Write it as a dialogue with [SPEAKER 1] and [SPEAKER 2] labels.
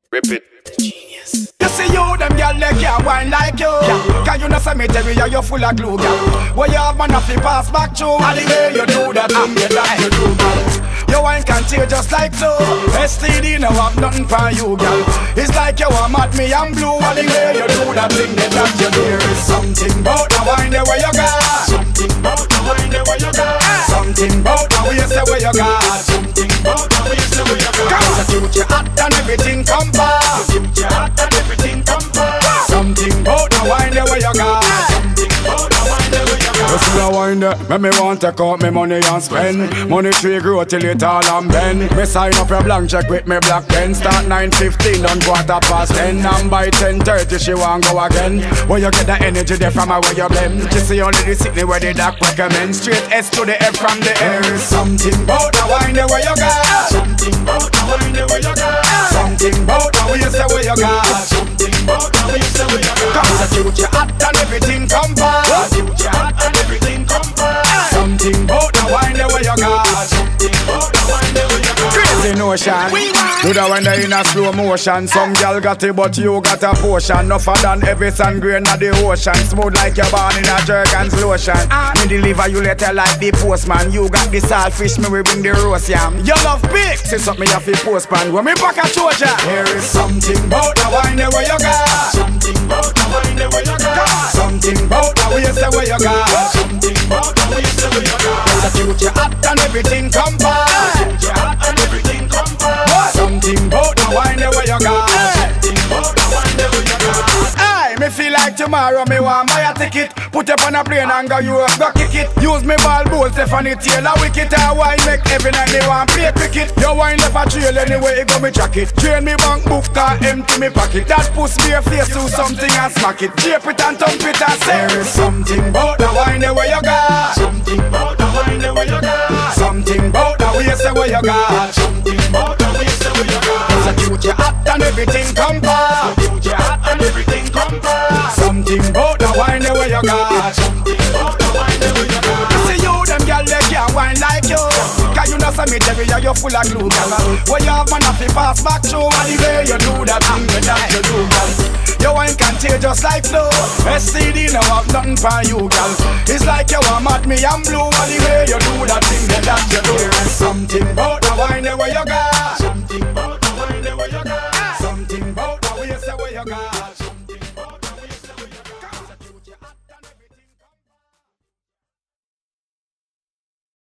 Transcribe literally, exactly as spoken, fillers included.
[SPEAKER 1] Rip it. Genius.
[SPEAKER 2] You see you, them girl, they can't whine like you. Yeah. Cause you know cemetery, you full of glue, girl. Where you have man if you pass back through. And the way you do that, thing, yeah, that you do, girl. Your wine can tear just like so. S T D no have nothing for you, girl. It's like you are mad, me and blue. And the way you do that thing, yeah, that you do. There is something about the wine the way you got. Something about the wine the way you got. Something about the way you say where you got. Something about the way you say where you got. Cause the future hot and everything come back. The future hot and everything come back. Something about the wine the way you got. Something about the wine the way you got. You see the wine there, make me want to take out me money and spend. Money tree grow till it all and bend. Me sign up your blank check with me black pen. Start nine fifteen on quarter past ten. And by ten thirty she want go again. Where you get the energy there from where you blend. She see only the Sydney where the doc recommend. Straight S to the F from the air. There is something about the wine the way you got. Something about the wine the way you got. Something about the way you say where you got. Something about the way you say where you got. Cause the future hot and everything come back. The future hot and everything come back. Something about the wine the way you got. Something about the wine the way you got. Crazy notion. Do the wine in a slow motion. Some gal got it but you got a potion. Nuffer than every sun grain of the ocean. Smooth like you're born in a jerk's lotion. Me deliver you later like the postman. You got the saltfish, me we bring the roast yam. You love big, say something you have to postman. When me back a Georgia, there is something about the wine the way you got. Something about the wine the way you got. Something about the way you say where you got. Something about the way you say where you got. The future hot and everything come back. The future hot and everything come back. Something about the wine the way you got. Something about the wine the way you got. Aye, me feel like tomorrow me want buy a ticket. Put up on a plane and go Europe, go kick it. Use me ball bowl, Stephanie Taylor wicket. I wine make every night they want play cricket. Your wine left a trail anyway, it go me track it. Drain me bank book and empty me pocket. That push me a face to something and smack it. Shape it and thump it and say there is something about the wine the way you got. Something about the wine the way you got. Something about the way you say where you got. Something about the way you say where you got. Cause the future hot and everything come back. The future hot and everything come back. Something about the wine the way you got. Something about the wine the way you got. You see you them girl they can't wine like you. Cause you know cemetery you full of glue, girl. Where you have man if you pass back through. And the way you do that thing that you do, girl. Your wine can tear just like flow. S T D no have nothing for you, girl. It's like you want mad me and blue. And the way you do that thing that you do. There is something about the wine the way you got.